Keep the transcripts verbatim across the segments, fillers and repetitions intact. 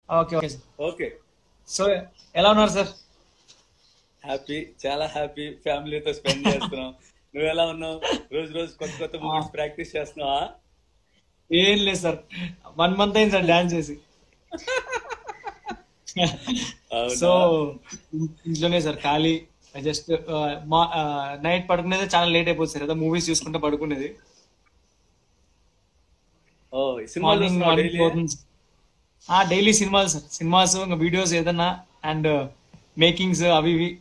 Okay okay sir. Okay. So ఎలా ఉన్నారు sir? Happy, చాలా హ్యాపీ. ఫ్యామిలీతో స్పెండ్ చేస్తున్నాం. నువ్వు ఎలా ఉన్నావు? రోజు రోజు కొత్త కొత్త ఆ, మూమెంట్స్ ప్రాక్టీస్ చేస్తున్నావా? ఏం లేదు సార్, వన్ మంత్ అయింది సార్ డాన్స్ చేసి. సో అవునా? ఇంట్లోనే సార్ ఖాళీ. జస్ట్ మా నైట్ పడుకునేది చాలా లేట్ అయిపోతుంది సార్, ఏదో మూవీస్ చూసుకుంటే పడుకునేది. ఓ, సినిమాలు మార్నింగ్ చూస్తున్నావు వన్ డైలీ? పోతుంది. డైలీ సినిమాలు సార్, సినిమాస్ ఇంకా వీడియోస్ ఏదన్నా అండ్ మేకింగ్స్ అవి ఇవి.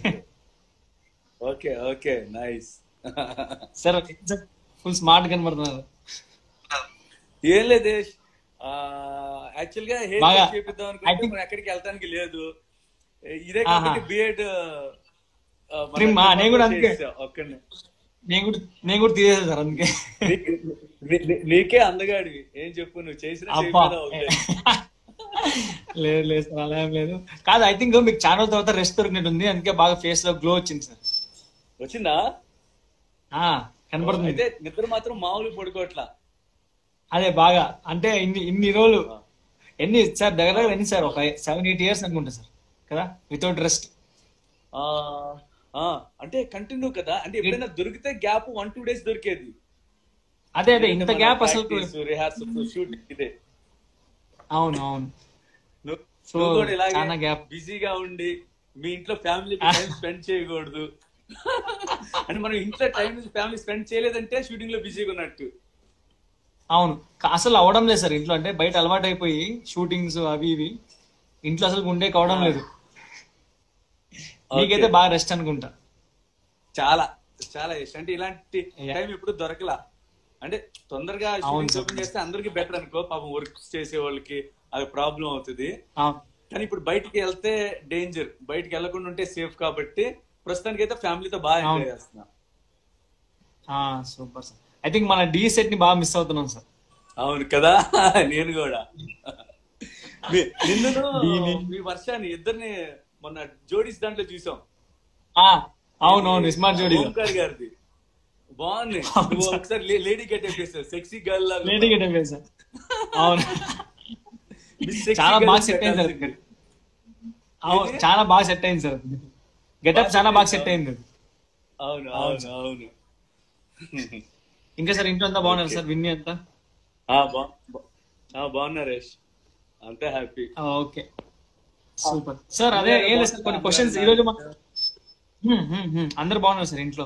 Okay okay, nice. Sir full smart కనబడుతున్నారు. ఏం లేదు, యాక్చువల్ గా హెయిర్ బాగా కట్ చేపిద్దాం అనుకుంటే యాక్టింగ్. మనం ఎక్కడికి వెళ్ళడానికి లేదు. ఇదే కాబట్టి బిఎడ్ మన ట్రిమ్ నేను కుటుంబంతో కూడా అందుకే, చేసా ఒక్కడిని. నేను కూడా నేను కూడా తీసేసాను సార్ అందుకే. నీ- నీ- నీ- నీకే అందగాడివి, ఏం చెప్పు, నువ్వు చేసినా అబ్బా చేయకపోయినా ఒకటే. లేదు లేదు సార్, అలా ఏం లేదు. కాదు, ఐ థింక్ మీకు ఛానల్ తర్వాత రెస్ట్ దొరికినట్టుంది, అందుకే బాగా ఫేస్ లో గ్లో వచ్చింది సార్. వచ్చిందా? ఆ కనపడుతుంది. అయితే నిద్ర మాత్రం మామూలు పడుకోవట్లా. అదే బాగా అంటే ఇన్ని ఇన్ని రోజులు ఎన్ని సార్, దగ్గర దగ్గర ఎన్ని సార్, ఒక సెవెన్ ఎయిట్ ఇయర్స్ అనుకుంటా సార్ కదా, వితౌట్ రెస్ట్. ఆ ఆ అంటే కంటిన్యూ కదా, అంటే ఎప్పుడైనా దొరికితే గ్యాప్ వన్ టూ డేస్ దొరికేది. అదే అదే లేదంటే ఇంత మన గ్యాప్ అసలు. ప్రాక్టీస్, రిహార్సల్, షూటింగ్ ఇదే. అవును అవును. నువ్వు సో నువ్వు కూడా ఇలాగే చాలా గ్యాప్. బిజీగా ఉండి మీ ఇంట్లో ఫ్యామిలీకి టైం స్పెండ్ చేయకూడదు. అంటే మనం ఇంట్లో టైం ఫ్యామిలీ స్పెండ్ చేయలేదంటే షూటింగ్ లో బిజీగా ఉన్నట్టు. అవును, క- అసలు అవడం లేదు సార్ ఇంట్లో, అంటే బయట అలవాటు అయిపోయి షూటింగ్స్ అవి ఇవి, ఇంట్లో అసలు ఉండే కావడం లేదు. ఓకే, మీకైతే బాగా రెస్ట్ అనుకుంటా. చాలా చాలా ఇష్టం. అంటే ఇలాంటి Yeah. టైం ఇప్పుడు దొరకలా. అంటే తొందరగా అవును షూటింగ్ సార్. ఓపెన్ చేస్తే అందరికి బెటర్ అనుకో, పాపం వర్క్ చేసే వాళ్ళకి అది ప్రాబ్లం అవుతుంది. అవును. కానీ ఇప్పుడు బయటికి వెళ్తే డేంజర్, బయటికి వెళ్ళకుండా ఉంటే సేఫ్ కాబట్టి ప్రస్తుతానికి అయితే ఫ్యామిలీతో బాగా అవును. ఎంజాయ్ చేస్తున్నా. Super sir. ఐ థింక్ మన డి సెట్ ని బాగా మిస్ అవుతున్నాం సార్. అవును కదా. నేను కూడా మీ- నిన్నును దీని మీ వర్షాన్ని ఇద్దరిని మొన్న జోడీస్ దాంట్లో చూసాం. ఆ, అవును ఇది అవును, స్మార్ట్ జోడీలో. ఓంకార్ గారిది బాగుంది. అవును నువ్వు సార్, ఒకసారి లేడీ గెటప్ చేసావు, సెక్సీ గర్ల్ లాగా లేడీ ఉన్నావు. Getup sir. అవును, మిస్ సెక్సీ చాలా గర్ల్ బాగా సెట్ అయింది సార్. పెట్టాల్సింది. అవును, ఏది? చాలా బాగా సెట్ అయింది సార్. బాగా గెటప్ చాలా సెట్ బాగా అయింది. సెట్ అవును అయింది. అవును అవును అవును సార్. అవును. ఇంకా సార్ ఇంట్లో అంతా బాగున్నారు ఓకే. సార్, విన్నీ అంతా? ఆ, బా బా- ఆ, బాగున్నా రేష్, అంతా హ్యాపీ. ఆ, ఓకే సూపర్ సార్. అదే ఇండియాలో ఏం లేదు సార్, బాగున్నారా కొన్ని అందరూ? క్వశ్చన్స్ ఈ రోజు మా- హ్మ్, హ్మ్, హ్మ్. అందరు బాగున్నారు సార్ ఇంట్లో.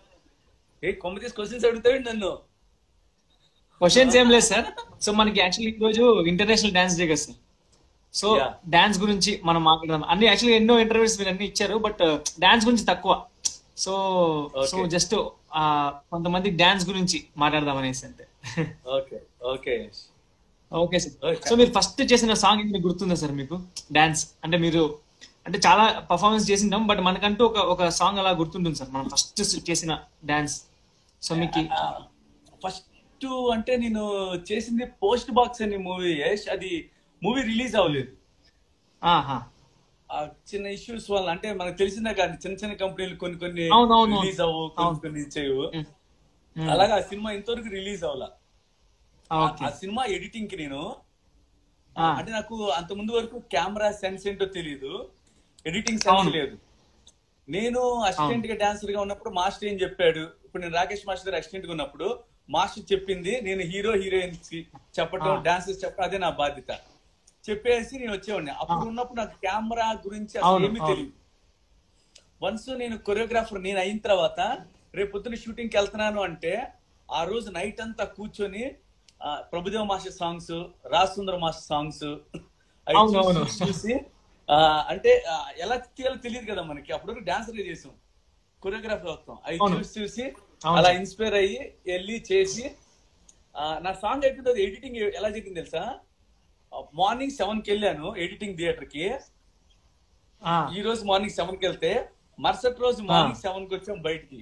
ఏ కొమ్మ తీసి క్వశ్చన్స్ అడుగుతావు నన్ను? క్వశ్చన్స్ ఏం లేదు సార్. సో మనకి యాక్చువల్లీ ఈ రోజు ఇంటర్నేషనల్ డాన్స్ డే కదా సార్. సో యా, డాన్స్ గురించి మనం మాట్లాడదాం. అన్ని యాక్చువల్లీ ఎన్నో ఇంటర్వ్యూస్ మీరు అన్ని ఇచ్చారు, బట్ డాన్స్ గురించి తక్కువ. సో సో ఓకే జస్ట్ కొంతమంది డాన్స్ గురించి మాట్లాడదాం అనేసి అంతే. Okay okay okay sir. Okay. So మీరు ఫస్ట్ చేసిన సాంగ్ మీకు గుర్తుందా సార్ మీకు? డాన్స్ అంటే మీరు అంటే చాలా పర్ఫార్మెన్స్ చేసింటాం, బట్ మనకంటూ ఒక ఒక సాంగ్ అలా గుర్తుంటుంది సార్, మనం ఫస్ట్ చేసిన డాన్స్. సో మీకు ఫస్ట్ అంటే నేను చేసింది పోస్ట్ బాక్స్ అనే మూవీ. యష్, అది మూవీ రిలీజ్ అవ్వలేదు. ఆహా, ఆ చిన్న ఇష్యూస్ వల్ల, అంటే మనకు తెలిసిందే కానీ చిన్న చిన్న కంపెనీలు కొన్ని కొన్ని అవును అవును రిలీజ్ అవ్వవు, కొన్ని అవును. కొన్ని చేయవు. ఉమ్, ఉమ్. అలాగా ఆ సినిమా ఇంతవరకు రిలీజ్ అవ్వాల. ఓకే. ఆ సినిమా ఎడిటింగ్ కి నేను ఆ, ఆ, అంటే నాకు అంత ముందు వరకు కెమెరా సెన్స్ ఏంటో తెలియదు, ఎడిటింగ్ సెన్స్ అవును లేదు. నేను అవును. అసిస్టెంట్ గా డాన్సర్ గా ఉన్నప్పుడు మాస్టర్ ఏం చెప్పాడు, ఇప్పుడు నేను రాకేష్ మాస్టర్ దగ్గర అసిస్టెంట్ గా ఉన్నప్పుడు మాస్టర్ చెప్పింది నేను హీరో హీరోయిన్స్ కి ఆ, చెప్పడం, డాన్సర్స్ చెప్పడం, అదే నా బాధ్యత. చెప్పేసి నేను వచ్చేవాడిని. ఆ, అప్పుడు ఉన్నప్పుడు నాకు కెమెరా గురించి అసలు అవును ఏమీ అవును. తెలియదు. వన్స్ నేను కొరియోగ్రాఫర్ నేను అయిన తర్వాత రేపు పొద్దున్న షూటింగ్ కి వెళ్తున్నాను అంటే ఆ రోజు నైట్ అంతా కూర్చొని ఆ, Prabhudeva master songs, Rajasundara master songs అవి అవును చూసి అవును. చూసి చూసి ఆ, అంటే ఆ, ఎలా తీయాలో తెలియదు కదా మనకి. అప్పుడు డాన్సర్ చేసాం, కొరియోగ్రాఫర్ అవుతాం. అవి అవును చూసి చూసి అవును అలా సార్. ఇన్స్పైర్ అయ్యి వెళ్ళి చేసి ఆ, నా సాంగ్ అయిపోతుంది. ఎడిటింగ్ ఎలా జరిగింది తెలుసా? మార్నింగ్ సెవెన్ కి వెళ్ళాను ఎడిటింగ్ థియేటర్ కి. ఆ, ఈ రోజు మార్నింగ్ సెవెన్ కి వెళ్తే మరుసటి రోజు ఆ. మార్నింగ్ సెవెన్ కి వచ్చాం బయటికి.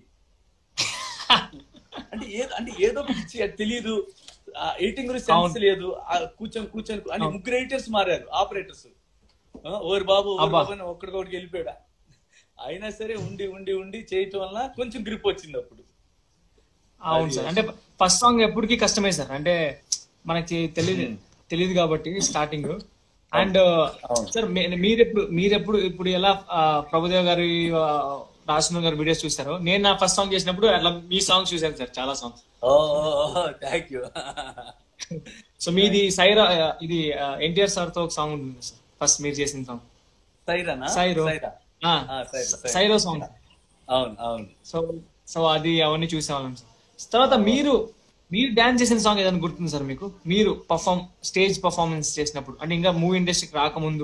అంటే ఏదో అంటే ఏదో పిచ్చి, అది తెలియదు. ఎడిటింగ్ గురించి సెన్స్ అవును లేదు. ఆ కూర్చొని కూర్చొని అని అవును. ముగ్గురు ఎడిటర్స్ మారారు, ఆపరేటర్స్. ఓరు బాబు ఓరు అబ్బా, బాబు అని ఒక్కడికొకటికి వెళ్ళిపోయాడు. అయినా సరే ఉండి ఉండి ఉండి చేయటం వల్ల కొంచెం గ్రిప్ వచ్చింది అప్పుడు. అవును అది సార్. యష్. అంటే ఫస్ట్ సాంగ్ ఎప్పటికీ కష్టమే సార్, అంటే మనకి తెలియదు ఉమ్. తెలియదు కాబట్టి స్టార్టింగ్. అండ్ అవును. సార్ మీరు ఎప్పుడు మీరు ఎప్పుడు ఇప్పుడు ఎలా ఆ, ప్రభుదేవ్ గారి రాజసుందర్ గారి వీడియోస్ చూసారో, నేను నా ఫస్ట్ సాంగ్ చేసినప్పుడు అట్లా మీ సాంగ్స్ చూసాను సార్, చాలా songs. Oh thank you. So మీది సైరా, ఆ, ఇది ఎన్టీఆర్ సార్ తో ఒక సాంగ్ ఉంటుంది సార్, ఫస్ట్ మీరు చేసిన సాంగ్ సైరానా? సైరో. సైరా. ఆ, ఆ, సైరా, సైరా. సైరో సాంగ్. అవును అవును. సో సో అది అవన్నీ చూసేవాళ్ళం సార్. తర్వాత మీరు మీరు డాన్స్ చేసిన సాంగ్ ఏదైనా గుర్తుంది సార్ మీకు, మీరు పర్ఫామ్ స్టేజ్ పర్ఫార్మెన్స్ చేసినప్పుడు, అంటే ఇంకా మూవీ ఇండస్ట్రీకి రాకముందు?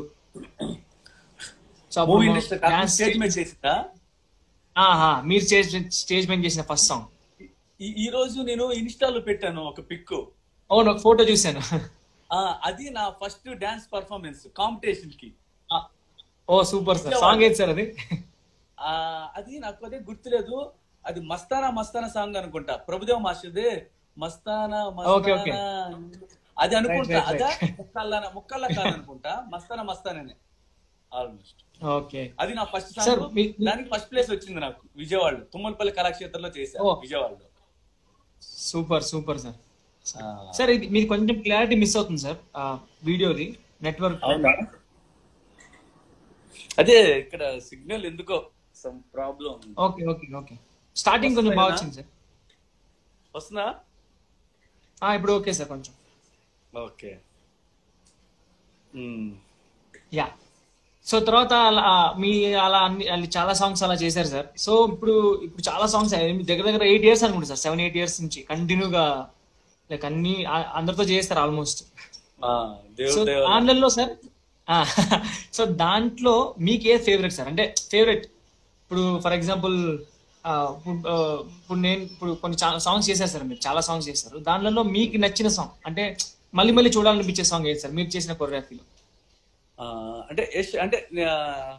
సో అప్పుడు మూవీ ఇండస్ట్రీ డాన్స్ స్టేజ్ మీద చేసిందా? ఆహా, మీరు స్టేజ్ స్టేజ్ పైన చేసిన ఫస్ట్ సాంగ్. ఈ- ఈ రోజు నేను ఇన్స్టాలో పెట్టాను ఒక పిక్. అవును, ఒక ఫోటో చూశాను. అది నా ఫస్ట్ డాన్స్ పర్ఫార్మెన్స్ కాంపిటీషన్ కి. ఆ, ఓ సూపర్ సార్. సాంగ్ ఏది సార్ అది? ఆ అది నాకు అదే గుర్తులేదు. అది మస్తానా మస్తానా సాంగ్ అనుకుంటా, ప్రభుదేవ్ మాస్టర్ది. మస్తానా ఓకే, ఓకే. మస్తానా అది అనుకుంటా. Right, right, అదా right. ముక్కల్లా ముక్కల్లా కాదనుకుంటా, మస్తానా మస్తానే ఆల్మోస్ట్. ఓకే అది నా ఫస్ట్ సార్. సాంగ్. మీ- మీ- దానికి ఫస్ట్ ప్లేస్ వచ్చింది నాకు విజయవాడలో, తుమ్మలపల్లి కళాక్షేత్రంలో చేశాను. ఓ. విజయవాడలో. Super super sir. ఆ, సార్ ఇది మీరు కొంచెం క్లారిటీ మిస్ అవుతుంది సార్, ఆ, వీడియోది నెట్వర్క్. అవునా? అదే ఇక్కడ సిగ్నల్ ఎందుకో some problem okay okay okay. Starting కొంచెం బాగా వచ్చింది సార్. వస్తుందా? ఆ, ఇప్పుడు ఓకే సార్ కొంచెం. ఓకే. మ్మ్. యా. సో తర్వాత అలా ఆ, మీ అలా అన్ని అన్ని చాలా సాంగ్స్ అలా చేశారు సార్. సో ఇప్పుడు ఇప్పుడు చాలా సాంగ్స్ దగ్గర దగ్గర ఎయిట్ ఇయర్స్ అనుకుంటా సార్, సెవెన్ ఎయిట్ ఇయర్స్ నుంచి కంటిన్యూగా లైక్ అన్ని ఆ- అందరితో చేస్తారు ఆల్మోస్ట్. ఆ, సో దేవుడు దేవుడు. దానిలో సార్, ఆ, సో దాంట్లో మీకు ఏ ఫేవరెట్ సార్, అంటే ఫేవరెట్ ఇప్పుడు ఫర్ ఎగ్జాంపుల్ ఇప్పుడు నేను ఇప్పుడు కొన్ని సాంగ్స్ చేశారు సార్, మీరు చాలా సాంగ్స్ చేశారు, దానిలో మీకు నచ్చిన సాంగ్ అంటే మళ్ళీ మళ్ళీ చూడాలనిపించే సాంగ్ ఏది సార్ మీరు చేసిన కొరియోగ్రఫీలో? ఆ, అంటే యష్ అంటే ఆ,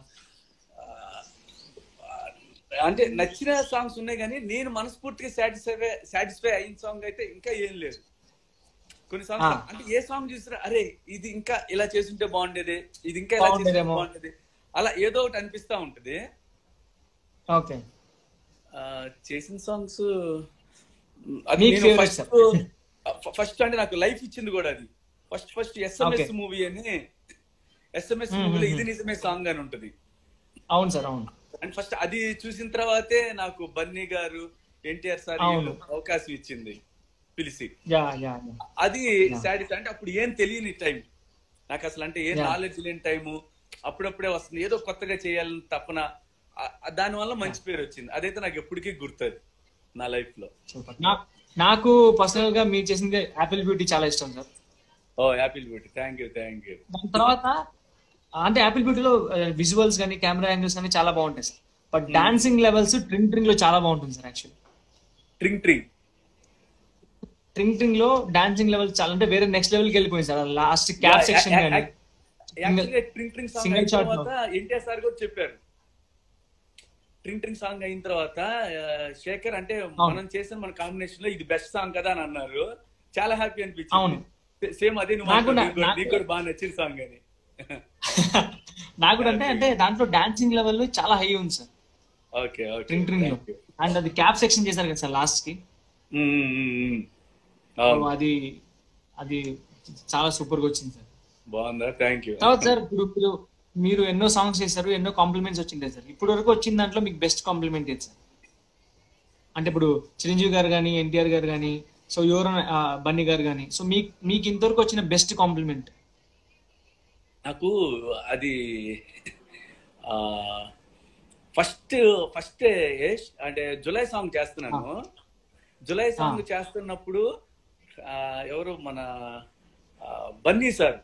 అంటే నచ్చిన సాంగ్స్ ఉన్నాయి కానీ నేను మనస్ఫూర్తిగా సాటిస్ఫై సాటిస్ఫై అయిన సాంగ్ అయితే ఇంకా ఏం లేదు. కొన్ని సాంగ్స్ ఆ. అంటే ఏ సాంగ్ చూసినా అరే ఇది ఇంకా ఇలా చేస్తుంటే బాగుండేది, ఇది ఇంకా ఇలా చేస్తుంటే బాగుండేదేమో. బాగుండేది, అలా ఏదో ఒకటి అనిపిస్తా ఉంటది. ఓకే. ఆ, చేసిన సాంగ్స్ మీకు favorite, ఫస్ట్ ఫస్ట్ అంటే నాకు లైఫ్ ఇచ్చింది కూడా అది. First first SMS Okay. Movie అని, ఎస్ఎంఎస్ Hmm, మూవీలో hmm, ఇది నిజమే సాంగ్ అని ఉంటది. అవును సార్, అవును. అండ్ ఫస్ట్ అది చూసిన తర్వాతే నాకు బన్నీ గారు, ఎన్టీఆర్ సార్ అవును. వీళ్ళు అవకాశం ఇచ్చింది పిలిచి. Yeah yeah yeah. అది సాటిస్ఫై. అంటే అప్పుడు ఏం తెలియని టైం నాకు, అసలు అంటే ఏం Yeah. నాలెడ్జ్ లేని టైము. అప్పుడప్పుడే వస్తుంది ఏదో కొత్తగా చేయాలని తప్పన, దాని వల్ల మంచి పేరు వచ్చింది. అదైతే నాకు ఎప్పటికీ గుర్తుంది నా లైఫ్ లో. సూపర్. నా- నాకు పర్సనల్ గా మీరు చేసింది యాపిల్ బ్యూటీ చాలా ఇష్టం sir. Oh apple beauty, thank you thank you. దాని తర్వాత అంటే యాపిల్ బ్యూటీలో విజువల్స్ కానీ కెమెరా యాంగిల్స్ కానీ చాలా బాగుంటాయి sir, but dancing levels tring tring లో చాలా బాగుంటుంది సార్. యాక్చువల్లీ ట్రింగ్ ట్రింగ్ ట్రింగ్ ట్రింగ్ లో డాన్సింగ్ లెవెల్ చాలా అంటే వేరే నెక్స్ట్ లెవెల్ కి వెళ్ళిపోయింది సార్. లాస్ట్ క్యాప్ సెక్షన్ కానీ యాక్చువల్గా ట్రింగ్ ట్రింగ్ సాంగ్ Single అయిన shot తర్వాత ఎన్టీఆర్ సార్ కూడా చెప్పారు. ట్రింగ్ ట్రింగ్ సాంగ్ అయిన తర్వాత ఆ, శేఖర్ అంటే మనం చేసిన మన కాంబినేషన్ లో ఇది బెస్ట్ సాంగ్ కదా అని అన్నారు. చాలా హ్యాపీ అవును. అనిపించింది. సేమ్ అదే నువ్వు నాకు అన్నావు, నా- నీకు కూడా- నాకు- నీకు కూడా బాగా నచ్చిన సాంగ్ అని. నాకు కూడా అంటే అంటే దాంట్లో డాన్సింగ్ లెవెల్ చాలా హై ఉంది sir okay okay tring tring లో. అండ్ అది క్యాప్ సెక్షన్ చేశారు కదా సార్ లాస్ట్ కి, సో అది అది చాలా సూపర్ గా వచ్చింది సార్. బాగుందా? Thank you. తర్వాత సార్ ఇప్పుడు ఇప్పుడు మీరు ఎన్నో సాంగ్స్ చేశారు, ఎన్నో కాంప్లిమెంట్స్ వచ్చింటాయి సార్. ఇప్పుడు వరకు వచ్చిన దాంట్లో మీకు బెస్ట్ కాంప్లిమెంట్ ఏది సార్? అంటే ఇప్పుడు చిరంజీవి గారు కానీ, ఎన్టీఆర్ గారు కానీ, సో ఎవరు బన్నీ గారు కానీ, సో మీకు మీకు ఇంతవరకు వచ్చిన బెస్ట్ కాంప్లిమెంట్? నాకు అది ఫస్ట్ ఫస్ట్ అంటే జులై సాంగ్ చేస్తున్నాను. జులై సాంగ్ చేస్తున్నప్పుడు ఆ, ఎవరు మన ఆ, బన్నీ సార్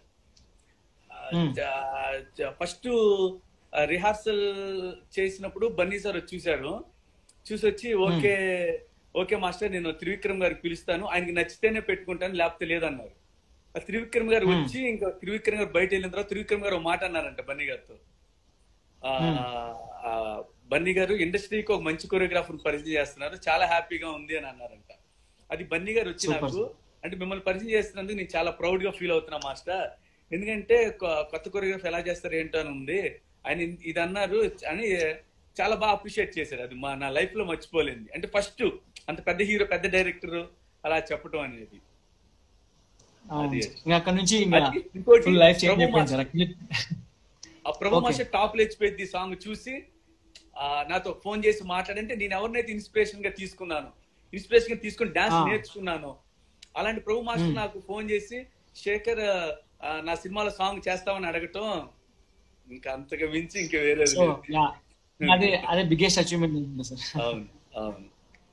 ఫస్ట్ రిహార్సల్ చేసినప్పుడు బన్నీ సార్ వచ్చి చూశారు. చూసి వచ్చి ఓకే ఓకే మాస్టర్ నేను త్రివిక్రమ్ గారికి పిలుస్తాను, ఆయనకి నచ్చితేనే పెట్టుకుంటాను లేకపోతే లేదన్నారు. ఆ త్రివిక్రమ్ గారు వచ్చి ఇంకా త్రివిక్రమ్ గారు బయట వెళ్ళిన తర్వాత త్రివిక్రమ్ గారు ఒక మాట అన్నారంట బన్నీ గారితో. ఆ, ఆ, బన్నీ గారు ఇండస్ట్రీకి ఒక మంచి కొరియోగ్రాఫర్ పరిచయం చేస్తున్నారు, చాలా హ్యాపీగా ఉంది అని అన్నారంట. అది బన్నీ గారు వచ్చి నాకు అంటే మిమ్మల్ని పరిచయం చేస్తున్నందుకు నేను చాలా ప్రౌడ్ గా ఫీల్ అవుతున్నా మాస్టర్, ఎందుకంటే కొ- కొత్త కొరియోగ్రాఫ్ ఎలా చేస్తారు ఏంటో అని ఉంది ఆయన ఇ- ఇది అన్నారు అని చాలా బాగా అప్రిషియేట్ చేశారు. అది మా నా లైఫ్ లో మర్చిపోలేంది. అంటే ఫస్ట్ అంత పెద్ద హీరో పెద్ద డైరెక్టర్ అలా చెప్పడం అనేది. అవును అది సార్. ఇంకా అక్కడ నుంచి ఇంకా అది ఇంకోటి ఫుల్ లైఫ్ చేంజ్ ప్రభు అయిపోయింది సార్ మాస్టర్ అక్కడ. ఆ ప్రభు ఓకే. మాస్టర్ టాప్ లేచిపోయింది సాంగ్ చూసి ఆ, నాతో ఫోన్ చేసి మాట్లాడంటే నేను ఎవరినైతే ఇన్స్పిరేషన్ గా తీసుకున్నాను, ఇన్స్పిరేషన్ గా తీసుకుని డాన్స్ ఆ. నేర్చుకున్నాను, అలాంటి ప్రభు మాస్టర్ ఉమ్. నాకు ఫోన్ చేసి శేఖర్ ఆ, నా సినిమాలో సాంగ్ చేస్తామని అడగటం ఇంకా అంతగా మించి ఇంకా వేరేది సో లేదు. యా అదే అదే బిగ్గెస్ట్ అచీవ్మెంట్ ఉంటుంది సార్. అవును అవును.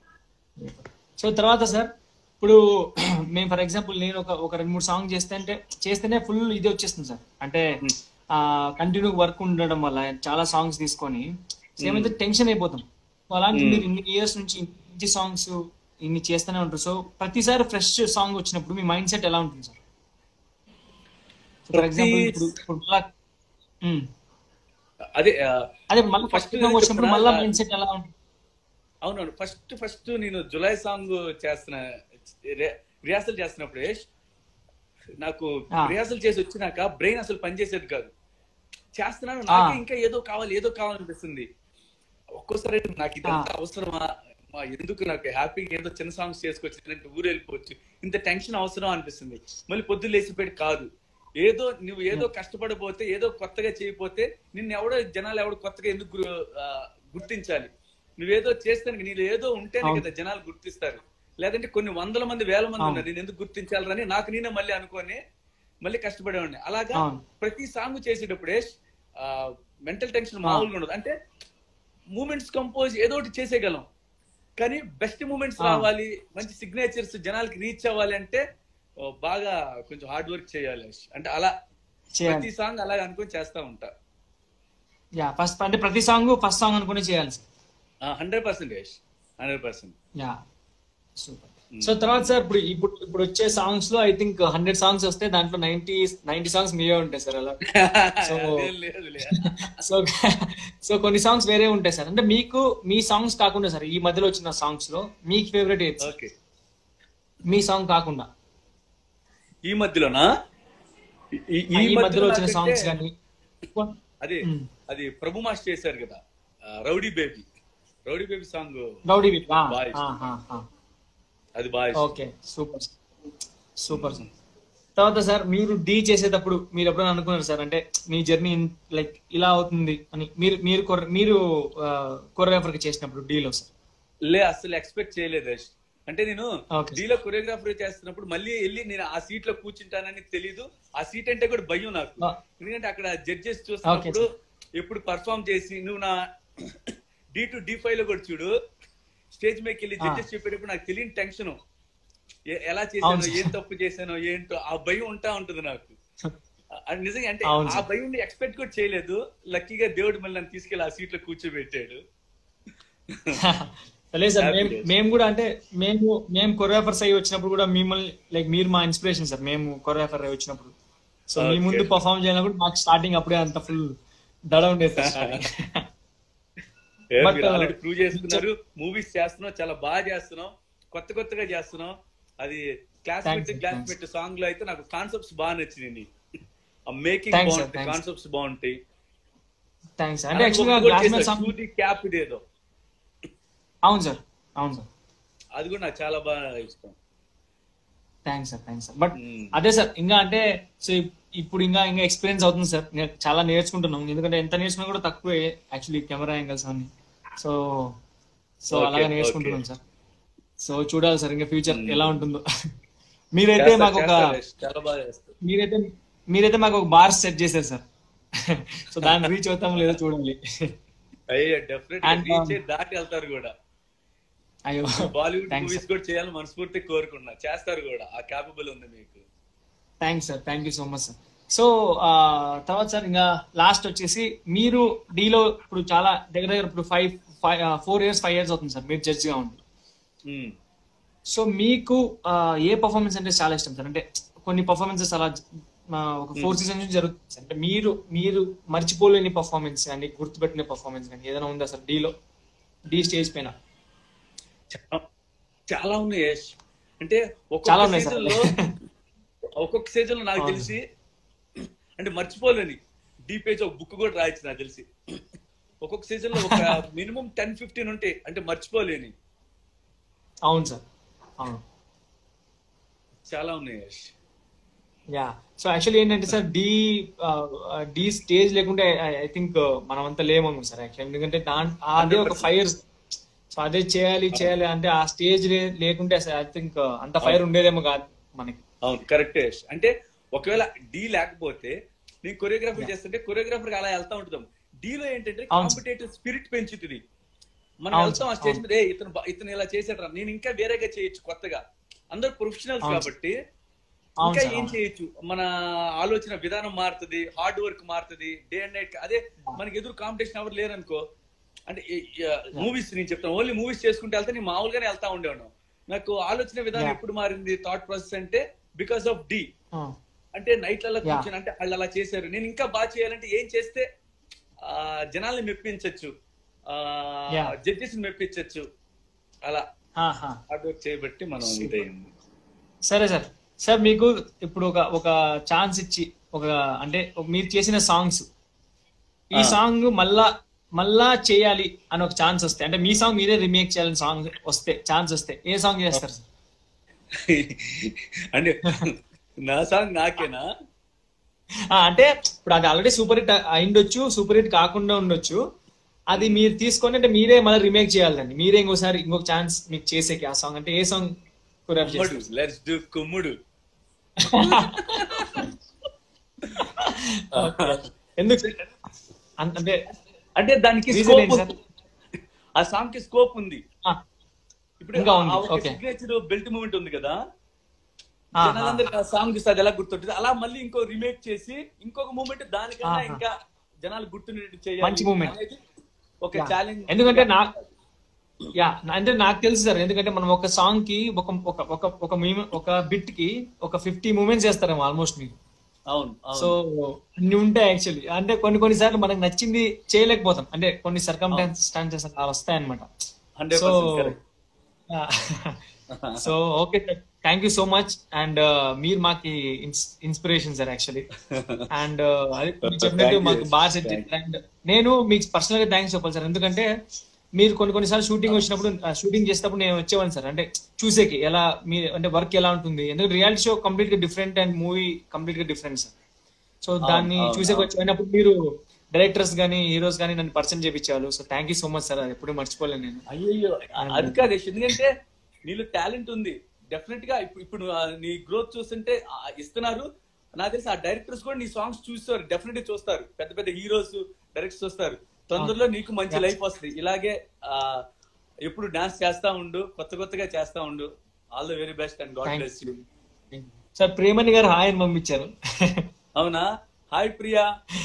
సో తర్వాత సార్ ఇప్పుడు మేము ఫర్ ఎగ్జాంపుల్ నేను ఒక ఒక రెండు మూడు సాంగ్ చేస్తే అంటే చేస్తేనే ఫుల్ ఇది వచ్చేస్తుంది సార్. అంటే ఉమ్, కంటిన్యూ వర్క్ ఉండడం వల్ల చాలా సాంగ్స్ తీసుకొని సేమ్ ఉమ్, అయితే టెన్షన్ అయిపోతాం. సో అలాంటి ఉమ్. మీరు ఇన్ని ఇయర్స్ నుంచి ఇన్ని సాంగ్స్ ఇన్ని చేస్తూనే ఉంటారు. సో ప్రతిసారి ఫ్రెష్ సాంగ్ వచ్చినప్పుడు మీ మైండ్ సెట్ ఎలా ఉంటుంది సార్? ఫర్ ప్రతి ఎగ్జాంపుల్ ఇప్పుడు ఇప్పుడు మళ్ళా ఉమ్, అదే అదే మళ్ళీ ఫస్ట్ ఫస్ట్ సాంగ్ వచ్చినప్పుడు మళ్ళీ చెప్పనా, మైండ్ సెట్ ఎలా ఉంటుంది? అవునవును, ఫస్ట్ ఫస్ట్ నేను జులై సాంగ్ చేస్తున్న రిహార్సల్ చేస్తున్నప్పుడు యష్, నాకు ఆ, రిహార్సల్ చేసి వచ్చినాక బ్రెయిన్ అసలు పనిచేసేది కాదు. చేస్తున్నాను, ఆ, నాకే ఇంకా ఏదో కావాలి ఏదో కావాలనిపిస్తుంది. ఒక్కోసారి నాకు ఆ, ఇదంతా అవసరమా, మా ఎందుకు, నాకు హ్యాపీగా ఏదో చిన్న సాంగ్స్ చేసుకొచ్చి ఊరు వెళ్ళిపోవచ్చు, ఇంత టెన్షన్ అవసరం అనిపిస్తుంది. మళ్ళీ పొద్దున్న లేచిపోయి కాదు, ఏదో నువ్వు ఏదో కష్టపడిపోతే ఏదో కొత్తగా చేయకపోతే నిన్ను ఎవడో జనాలు ఎవడో కొత్తగా ఎందుకు గు- ఆ, గుర్తించాలి. నువ్వేదో చేస్తే నీలో ఏదో ఉంటేనే అవును కదా జనాలు గుర్తిస్తారు. లేదంటే కొన్ని వందల మంది వేల మంది అవును ఉన్నారు, నేను ఎందుకు గుర్తించాలని నాకు నేనే మళ్ళీ అనుకొని మళ్ళీ కష్టపడేవాడిని. అలాగా అవును ప్రతి సాంగ్ చేసేటప్పుడే మెంటల్ టెన్షన్ ఆ, మామూలుగా ఉండదు. అంటే మూమెంట్స్ కంపోజ్ ఏదో ఒకటి చేసేయగలం, కానీ బెస్ట్ మూమెంట్స్ ఆ, రావాలి, మంచి సిగ్నేచర్స్ జనాలకి రీచ్ అవ్వాలి అంటే ఓ, బాగా కొంచెం హార్డ్ వర్క్ చేయాలి. అంటే అలా చేయాలి. ప్రతి సాంగ్ అలా అనుకొని చేస్తా ఉంటా. యా ఫస్ట్ అంటే ప్రతి సాంగ్ ఫస్ట్ సాంగ్ అనుకుని చేయాలి sir. Hundred percent yes, hundred percent. Yeah super. So తర్వాత సార్ ఇప్పుడు ఇప్పుడు ఇప్పుడు వచ్చే సాంగ్స్ లో ఐ థింక్ హండ్రెడ్ సాంగ్స్ వస్తే దాంట్లో నైన్టీ నైన్టీ సాంగ్స్ మీవే ఉంటాయి సార్ అలా. సో అదేం లేదులే. సో సో కొన్ని సాంగ్స్ వేరే ఉంటాయి సార్. అంటే మీకు మీ సాంగ్స్ కాకుండా సార్ ఈ మధ్యలో వచ్చిన సాంగ్స్ లో మీకు ఫేవరెట్ ఏది సార్? ఓకే, మీ సాంగ్ కాకుండా ఈ మధ్యలోనా, ఈ ఈ- ఆ, ఈ ఈ మధ్యలో మధ్యలో వచ్చిన నాకంటే సాంగ్స్ కానీ అదే అది ప్రభు మాస్ చేశారు కదా, ఆ, rowdy baby, rowdy baby song rowdy with బాగా ఇష్టం. అది బాగా ఇష్టం. Okay super super sir. తర్వాత సార్ మీరు డీ చేసేటప్పుడు మీరు ఎప్పుడైనా అనుకున్నారు సార్ అంటే మీ జర్నీ లైక్ ఇలా అవుతుంది అని మీరు మీరు కొర- మీరు కొరియోగ్రాఫర్ కి చేసినప్పుడు డీలో సార్? లే, అసలు ఎక్స్పెక్ట్ చేయలేదు యష్. అంటే నేను ఓకే డీలో కొరియోగ్రాఫర్ చేస్తున్నప్పుడు మళ్ళీ వెళ్ళి నేను ఆ సీట్ లో కూర్చుంటానని తెలీదు. ఆ సీట్ అంటే కూడా భయం నాకు, ఎందుకంటే అక్కడ జడ్జెస్ చూస్తున్నప్పుడు ఎప్పుడు పర్ఫామ్ చేసి నువ్వు నా డి టు డి ఫైవ్ లో కూడా చూడు, స్టేజ్ మీదకి వెళ్ళి జడ్జెస్ చెప్పేటప్పుడు నాకు తెలియని టెన్షన్, ఎలా చేశానో ఏం తప్పు చేశానో ఏంటో ఆ భయం ఉంటా ఉంటుంది నాకు. అది నిజంగా అంటే ఆ భయం ఎక్స్పెక్ట్ కూడా చేయలేదు. లక్కీగా దేవుడు మళ్ళీ నన్ను తీసుకెళ్ళి ఆ సీట్ లో కూర్చోబెట్టాడు. లేదు సార్, మేము మేము కూడా అంటే మేము మేము కొరియోగ్రాఫర్స్ అయ్యి వచ్చినప్పుడు కూడా మిమ్మల్ని లైక్ మీరు మా ఇన్స్పిరేషన్ సార్. మేము కొరియోగ్రాఫర్ అయ్యి వచ్చినప్పుడు సో మీ ముందు పర్ఫామ్ చేయాలన్నప్పుడు మాకు స్టార్టింగ్ అప్పుడే అంత ఫుల్ దడ ఉండేది సార్ స్టార్టింగ్. ఆల్రెడీ ప్రూవ్ చేస్తున్నారు, మూవీస్ చేస్తున్నాం, చాలా బాగా చేస్తున్నాం, కొత్త కొత్తగా చేస్తున్నాం. అది క్లాస్మేట్ క్లాస్మేట్ సాంగ్ లో అయితే నాకు కాన్సెప్ట్స్ బాగా నచ్చినాయి, మేకింగ్ బాగుంటాయి, కాన్సెప్ట్స్ బాగుంటాయి. థ్యాంక్స్ అంటే యాక్చువల్గా క్లాస్మేట్ సాంగ్ క్యాప్ ఇదేదో. అవును సార్, అవును సార్, అది కూడా నాకు చాలా బాగా ఇష్టం. Thanks sir, thanks sir. But అదే సార్ ఇంకా అంటే సో ఇప్పుడు ఇంకా ఇంకా ఎక్స్పీరియన్స్ అవుతుంది సార్, చాలా నేర్చుకుంటున్నాం. ఎందుకంటే ఎంత నేర్చుకున్నా కూడా తక్కువే యాక్చువల్లీ కెమెరా యాంగిల్స్ అన్ని. సో సో అలాగే నేర్చుకుంటున్నాం సార్. సో చూడాలి సార్ ఇంకా ఫ్యూచర్ ఎలా ఉంటుందో. మీరైతే మాకు ఒక మీరైతే మీరైతే మాకు ఒక బార్ సెట్ చేశారు సార్. సో దాన్ని రీచ్ అవుతాం లేదో చూడాలి. దాటి వెళ్తారు కూడా. అయ్యో బాలీవుడ్ మూవీస్ కూడా చేయాలని మనస్ఫూర్తి కోరుకున్నా, చేస్తారు కూడా, ఆ క్యాపబుల్ ఉంది మీకు. Thanks sir, thank you so much sir. So తర్వాత సార్ ఇంకా లాస్ట్ వచ్చేసి మీరు డీలో ఇప్పుడు చాలా దగ్గర దగ్గర ఇప్పుడు five five four years five years అవుతుంది సార్ మీరు జడ్జ్ గా ఉండి. సో మీకు ఏ పర్ఫార్మెన్స్ అంటే చాలా ఇష్టం సార్? అంటే కొన్ని పర్ఫార్మెన్సెస్ అలా ఒక ఫోర్ సీజన్స్ నుంచి జరుగుతుంది సార్. అంటే మీరు మీరు మర్చిపోలేని పర్ఫార్మెన్స్ కానీ గుర్తుపెట్టిన పర్ఫార్మెన్స్ కానీ ఏదైనా ఉందా సార్ డీలో, డీ స్టేజ్ పైన? చాలా ఉన్నాయి యష్. అంటే ఒక్కొక్క సీజన్ లో ఒక్కొక్క సీజన్ లో నాకు తెలిసి అంటే మర్చిపోలేని డీ పేజ్ ఒక బుక్ కూడా రాయొచ్చు నాకు తెలిసి. ఒక్కొక్క సీజన్ లో ఒక మినిమం టెన్ ఫిఫ్టీన్ ఉంటాయి అంటే మర్చిపోలేని. అవును సార్, అవును, చాలా ఉన్నాయి యష్. యా సో యాక్చువల్లీ ఏంటంటే సార్ డి డి స్టేజ్ లేకుంటే ఐ థింక్ మనం అంతా లేమము సార్ యాక్చువల్లీ ఎందుకంటే దాని అదే హండ్రెడ్ ఒక పర్సెంట్ ఫైర్. సో అదే చేయాలి అవును చేయాలి అంటే ఆ స్టేజ్ లేకుంటే ఐ థింక్ అంత అవును ఫైర్ ఉండేదేమో కాదు మనకి. అవును కరెక్టే. అంటే ఒకవేళ డి లేకపోతే నీ కొరియోగ్రఫీ యా చేస్తుంటే కొరియోగ్రాఫర్ అలా వెళ్తా ఉంటాం. డీలో ఏంటంటే అవును సార్ కాంపిటేటివ్ స్పిరిట్ పెంచుతుంది. మనం అవును వెళ్తాం సార్ ఆ స్టేజ్ అవును మీద, ఏ ఇతను బా- ఇతను ఇలా చేసాడు, నేను ఇంకా వేరేగా చేయొచ్చు కొత్తగా. అందరు ప్రొఫెషనల్స్ అవును సార్ కాబట్టి అవును ఇంకా సార్ ఏం అవును చేయొచ్చు, మన ఆలోచన విధానం మారుతుంది, హార్డ్ వర్క్ మారుతుంది, డే అండ్ నైట్. అదే యా మనకి ఎదురు కాంపిటీషన్ ఎవరు లేరనుకో, అంటే యా మూవీస్ నేను చెప్తాను, ఓన్లీ మూవీస్ చేసుకుంటే వెళ్తే నేను మామూలుగానే వెళ్తా ఉండేవాడు. నాకు ఆలోచన విధానం యా ఎప్పుడు మారింది, థాట్ ప్రాసెస్ అంటే బికాస్ ఆఫ్ డి. అంటే నైట్లలో యా కూర్చొని అంటే వాళ్ళు అలా చేశారు, నేను ఇంకా బాగా చేయాలంటే ఏం చేస్తే ఆ జనాల్ని మెప్పించవచ్చు, ఆ యా జడ్జెస్ మెప్పించవచ్చు, అలా ఆహా హార్డ్ వర్క్ చేయబట్టి మనం సూపర్. ఇదైంది. సరే సార్. సార్ మీకు ఇప్పుడు ఒక ఒక ఛాన్స్ ఇచ్చి ఒక అంటే ఒక- మీరు చేసిన సాంగ్స్ ఈ ఆ. సాంగ్ మళ్ళా మళ్ళా చేయాలి అని ఒక ఛాన్స్ వస్తే అంటే మీ సాంగ్ మీరే రీమేక్ చేయాలని సాంగ్ వస్తే ఛాన్స్ వస్తే ఏ సాంగ్ చేస్తారు సార్? అంటే నా సాంగ్ నాకేనా? ఆ, అంటే ఇప్పుడు అది ఆల్రెడీ సూపర్ హిట్ అయిండొచ్చు, సూపర్ హిట్ కాకుండా ఉండొచ్చు. అది ఉమ్. మీరు తీసుకొని అంటే మీరే మళ్ళీ రీమేక్ చేయాలండి, మీరే ఇంకోసారి ఇంకొక ఛాన్స్ మీకు చేసేకి ఆ సాంగ్ అంటే ఏ సాంగ్ కొరియోగ్రాఫ్ కుమ్ముడు, చేస్తారు? లెట్స్ డూ కుమ్ముడు. ఓకే. ఎందుకు సార్? అన్- అంటే అంటే దానికి రీజన్ స్కోప్ ఏంటి సార్? ఉంది, ఆ సాంగ్ కి స్కోప్ ఉంది. ఆ, ఇప్పుడు ఇంకా ఆ ఉంది. ఆ ఒక ఓకే. సిగ్నేచర్ బెల్ట్ మూమెంట్ ఉంది కదా, ఆహా. జనాలందరికి ఆ సాంగ్ చూస్తే అది ఎలా గుర్తుంటుంది, అలా మళ్ళీ ఇంకో రీమేక్ చేసి ఇంకొక మూమెంట్ దానికన్నా ఆహా. ఇంకా జనాలు గుర్తుండేట్టు మంచి చేయాలి మూమెంట్. అనేది ఒక యా. ఛాలెంజ్. ఎందుకంటే నా యా అంటే నాకు తెలుసు సార్, ఎందుకంటే మనం ఒక సాంగ్ కి ఒక ఒక ఒక ఒక మూమెంట్ ఒక బిట్ కి ఒక ఫిఫ్టీ మూమెంట్స్ చేస్తారేమో ఆల్మోస్ట్ మీరు. అవును సో అవును అన్ని ఉంటాయి యాక్చువల్లీ. అంటే కొన్ని కొన్ని సార్లు మనకు నచ్చింది చేయలేకపోతాం, అంటే కొన్ని అవును సర్కమ్స్టాన్సెస్ అలా వస్తాయి అనమాట. Hundred so percent correct. So okay sir, thank you so much. And మీరు మాకు ఇన్స్పిరేషన్ సార్ యాక్చువల్లీ. అండ్ అది మీరు చెప్పినట్టు థ్యాంక్ యూ మాకు బాగా సెట్ థ్యాంక్ చేశారు. అండ్ నేను మీకు పర్సనల్ గా థ్యాంక్స్ చెప్పాలి సార్, ఎందుకంటే మీరు కొన్ని కొన్నిసార్లు షూటింగ్ వచ్చినప్పుడు షూటింగ్ చేసేటప్పుడు నేను వచ్చేవాడిని సార్, అంటే చూసేకి ఎలా మీ అంటే వర్క్ ఎలా ఉంటుంది, ఎందుకంటే రియాలిటీ షో కంప్లీట్ గా డిఫరెంట్ అండ్ మూవీ కంప్లీట్ గా డిఫరెంట్ సార్. సో అవును దాన్ని అవును చూసేకి అవును. వచ్చినప్పుడు మీరు డైరెక్టర్స్ కానీ హీరోస్ కానీ నన్ను పరిచయం చేయించారు. So thank you so much sir, అది ఎప్పుడు మర్చిపోలేను నేను. అయ్యో అండ్ అది కాదు యశ్, ఎందుకంటే నీలో టాలెంట్ ఉంది డెఫినెట్ గా. ఇప్పుడు ఇప్పుడు ఆ నీ గ్రోత్ చూస్తుంటే ఆ ఇస్తున్నారు. నాకు తెలిసి ఆ డైరెక్టర్స్ కూడా నీ సాంగ్స్ చూస్తారు, డెఫినెట్ చూస్తారు, పెద్ద పెద్ద హీరోస్ డైరెక్టర్స్ చూస్తారు. తొందరలో నీకు మంచి లైఫ్ వస్తుంది. ఇలాగే ఆ ఎప్పుడు డాన్స్ చేస్తా ఉండు, కొత్త కొత్తగా చేస్తా ఉండు. All the very best and god thank bless you. Sir Priyamani garu hi అని పంపించారు. అవునా? Hi Priya.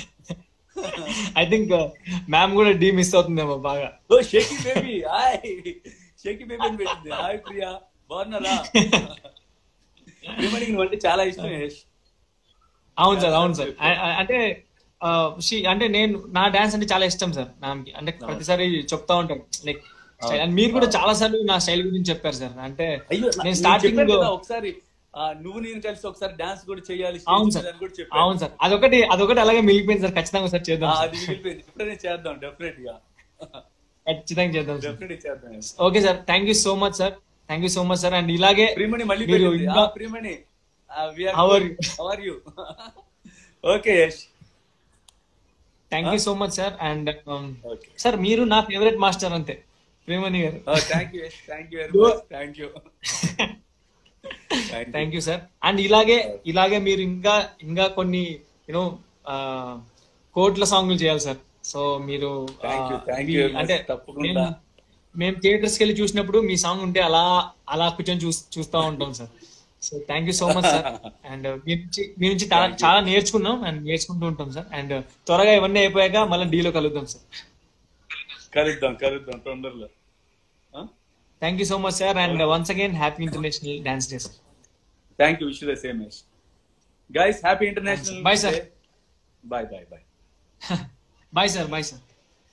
I think ma'am కూడా డీ మిస్ అవుతుందేమో బాగా. Oh shaky baby hi, shaky baby అని పెట్టింది. హాయ్ ప్రియా, బాగున్నారా? ప్రియమణికి నువ్వు అంటే చాలా ఇష్టం యశ్. అవును సార్, అవును సార్. ఆ- ఆ- అంటే ఆ, she- అంటే నేను నా డాన్స్ అంటే చాలా ఇష్టం సార్ మ్యామ్కి, అంటే అవును ప్రతిసారి చెప్తా ఉంటాను లైక్ స్టైల్. అవును అండ్ మీరు కూడా అవును. చాలా సార్లు నా స్టైల్ గురించి చెప్పారు సార్. అంటే అయ్యో నా- నేను నేను స్టార్టింగ్ చెప్పాను కదా ఒకసారి, ఆ, నువ్వు నేను కలిసి ఒకసారి డాన్స్ కూడా చేయాలి స్టేజ్ అవును మీద సార్, అని కూడా చెప్పాను. అవును సార్, అదొకటి అదొకటి అలాగే మిగిలిపోయింది సార్. ఖచ్చితంగా సార్ ఆ, చేద్దాం సార్, అది మిగిలిపోయింది. ఇప్పుడే చేద్దాం డెఫినెట్ గా. ఖచ్చితంగా చేద్దాం సార్. డెఫినెట్ చేద్దాం Yash. Okay sir, thank you so much sir, thank you so much sir. And ఇలాగే ప్రియమణి మళ్ళీ మీరు పెట్టింది. ఆ ఇంకా Priyamani, we are how are good, you? How are you? Okay Yash. Thank you so much sir. And okay, sir మీరు నా favourite master అంతే, Priyamani garu. Thank you Yash, thank you very much, thank you thank you. Thank you sir. And ఇలాగే ఇలాగే మీరు ఇంకా ఇంకా కొన్ని you know కోట్ల సాంగ్లు చేయాలి సార్. సో మీరు ఆ, థ్యాంక్ యూ థ్యాంక్ ఇవి యూ వెరీ అంటే మచ్, తప్పకుండా. మేము మేము థియేటర్స్కి వెళ్ళి చూసినప్పుడు మీ సాంగ్ ఉంటే అలా అలా కూర్చొని చూ చూస్తూ ఉంటాం sir. So thank you so much sir. And మీ నుంచి మీ నుంచి చాలా థ్యాంక్ యూ. చాలా నేర్చుకున్నాం అండ్ నేర్చుకుంటూ ఉంటాం సార్. అండ్ త్వరగా ఇవన్నీ అయిపోయాక మళ్ళీ డీలో కలుద్దాం సార్. కలుద్దాం కలుద్దాం తొందరలో. Thank you so much sir. And once again happy international dance day sir. Thank you, wish the same Yash. Guys happy international Bye, sir. Day. Bye bye bye. Bye sir, bye sir.